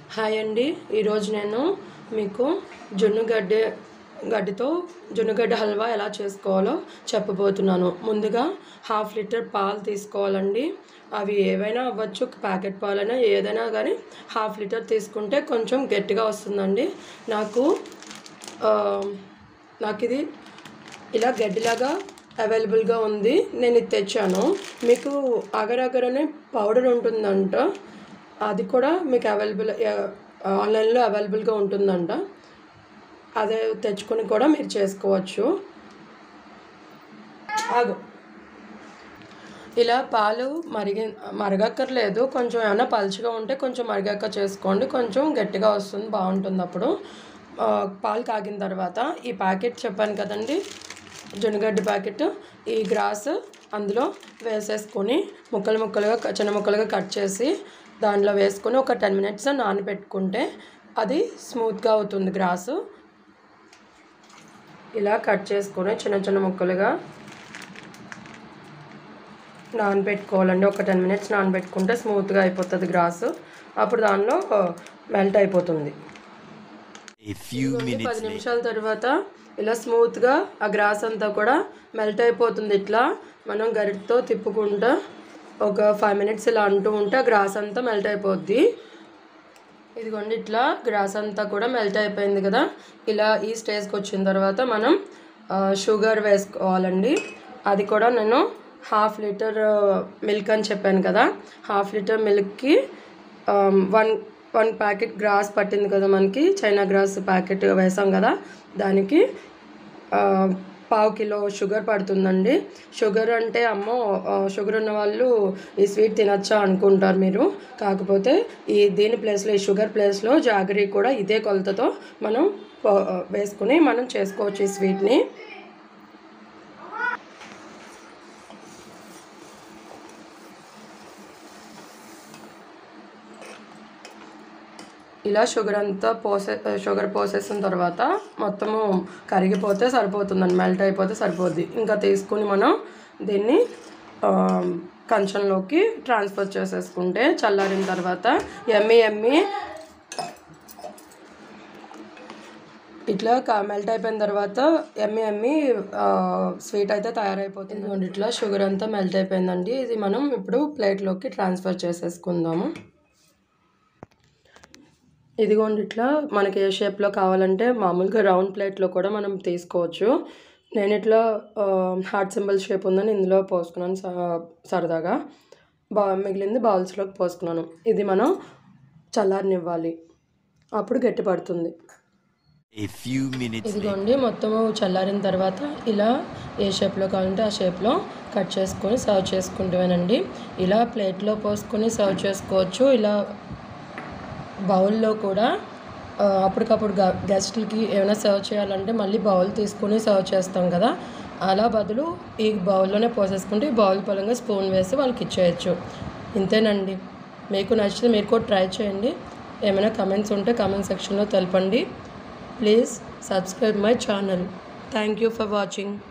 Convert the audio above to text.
Hi అండి, ఈరోజు నేను మీకు జొన్నగడ్డ హల్వా ఎలా చేసుకోవాలో చెప్పబోతున్నాను. ముందుగా 1/2 లీటర్ పాలు తీసుకోవాలండి. అవి ఏవైనా అవ్వచ్చు, ప్యాకెట్ పాలైనా ఏదైనా కానీ 1/2 లీటర్ తీసుకుంటే కొంచెం గట్టిగా వస్తుందండి. నాకు ఇది ఇలా గడ్డిలాగా అవైలబుల్గా ఉంది, నేను ఇది తెచ్చాను. మీకు అగరనే పౌడర్ ఉంటుందంట, అది కూడా మీకు ఆన్లైన్లో అవైలబుల్గా ఉంటుందంట. అదే తెచ్చుకొని కూడా మీరు చేసుకోవచ్చు. ఇలా పాలు మరగక్కర్లేదు, కొంచెం ఏమైనా పలుచగా ఉంటే కొంచెం మరిగాక చేసుకోండి, కొంచెం గట్టిగా వస్తుంది, బాగుంటుంది. అప్పుడు పాలు కాగిన తర్వాత ఈ ప్యాకెట్ చెప్పాను కదండి, జొన్నగడ్డ ప్యాకెట్, ఈ గ్రాస్ అందులో వేసేసుకొని చిన్న ముక్కలుగా కట్ చేసి దాంట్లో వేసుకొని ఒక 10 minutes నానబెట్టుకుంటే అది స్మూత్గా అవుతుంది. గ్రాసు ఇలా కట్ చేసుకొని చిన్న ముక్కలుగా నానబెట్టుకోవాలండి. ఒక 10 minutes నానబెట్టుకుంటే స్మూత్గా అయిపోతుంది గ్రాసు. అప్పుడు దానిలో మెల్ట్ అయిపోతుంది. 10 నిమిషాల తర్వాత ఇలా స్మూత్గా ఆ గ్రాస్ అంతా కూడా మెల్ట్ అయిపోతుంది. ఇట్లా మనం గరిటతో తిప్పుకుంటా ఒక 5 minutes ఇలా అంటూ ఉంటే గ్రాస్ అంతా మెల్ట్ అయిపోద్ది. ఇదిగోండి, ఇట్లా గ్రాస్ అంతా కూడా మెల్ట్ అయిపోయింది కదా. ఇలా ఈ స్టేజ్కి వచ్చిన తర్వాత మనం షుగర్ వేసుకోవాలండి. అది కూడా నేను 1/2 లీటర్ మిల్క్ అని చెప్పాను కదా, 1/2 లీటర్ మిల్క్కి 1 ప్యాకెట్ గ్రాస్ పట్టింది కదా, మనకి చైనా గ్రాస్ ప్యాకెట్ వేసాం కదా, దానికి 1/2 కిలో షుగర్ పడుతుందండి. షుగర్ అంటే అమ్మో, షుగర్ ఉన్న వాళ్ళు ఈ స్వీట్ తినచ్చా అనుకుంటారు మీరు. కాకపోతే దీని ప్లేస్లో, ఈ షుగర్ ప్లేస్లో జాగరీ కూడా ఇదే కొలతతో మనం వేసుకుని మనం చేసుకోవచ్చు ఈ స్వీట్ని. ఇలా షుగర్ పోసేసిన తర్వాత మొత్తము కరిగిపోతే సరిపోతుందండి, మెల్ట్ అయిపోతే సరిపోద్ది. ఇంకా తీసుకుని మనం దీన్ని కంచంలోకి ట్రాన్స్ఫర్ చేసేసుకుంటే చల్లారిన తర్వాత ఎమ్మి ఇట్లా మెల్ట్ అయిపోయిన తర్వాత ఎమ్మి స్వీట్ అయితే తయారైపోతుంది. ఇట్లా షుగర్ అంతా మెల్ట్ అయిపోయిందండి. ఇది మనం ఇప్పుడు ప్లేట్లోకి ట్రాన్స్ఫర్ చేసేసుకుందాము. ఇదిగోండి, ఇట్లా మనకి ఏ షేప్లో కావాలంటే మామూలుగా రౌండ్ ప్లేట్లో కూడా మనం తీసుకోవచ్చు. నేను ఇట్లా హార్ట్ సింబల్ షేప్ ఉందని ఇందులో పోసుకున్నాను సరదాగా. మిగిలింది బౌల్స్లోకి పోసుకున్నాను. ఇది మనం చల్లారనివ్వాలి, అప్పుడు గట్టి పడుతుంది. ఇదిగోండి, మొత్తము చల్లారిన తర్వాత ఇలా ఏ షేప్లో కావాలంటే ఆ షేప్లో కట్ చేసుకొని సర్వ్ చేసుకుంటామేనండి. ఇలా ప్లేట్లో పోసుకొని సర్వ్ చేసుకోవచ్చు. ఇలా బౌల్లో కూడా అప్పటికప్పుడు గెస్ట్లకి ఏమైనా సర్వ్ చేయాలంటే మళ్ళీ బౌల్ తీసుకుని సర్వ్ చేస్తాం కదా, అలా బదులు ఈ బౌల్లోనే పోసేసుకుంటే ఈ బౌల్ పరంగా స్పూన్ వేసి వాళ్ళకి ఇచ్చేయచ్చు. ఇంతేనండి. మీకు నచ్చితే మీరు కూడా ట్రై చేయండి. ఏమైనా కమెంట్స్ ఉంటే కమెంట్ సెక్షన్లో తెలపండి. Please subscribe my channel. Thank you for watching.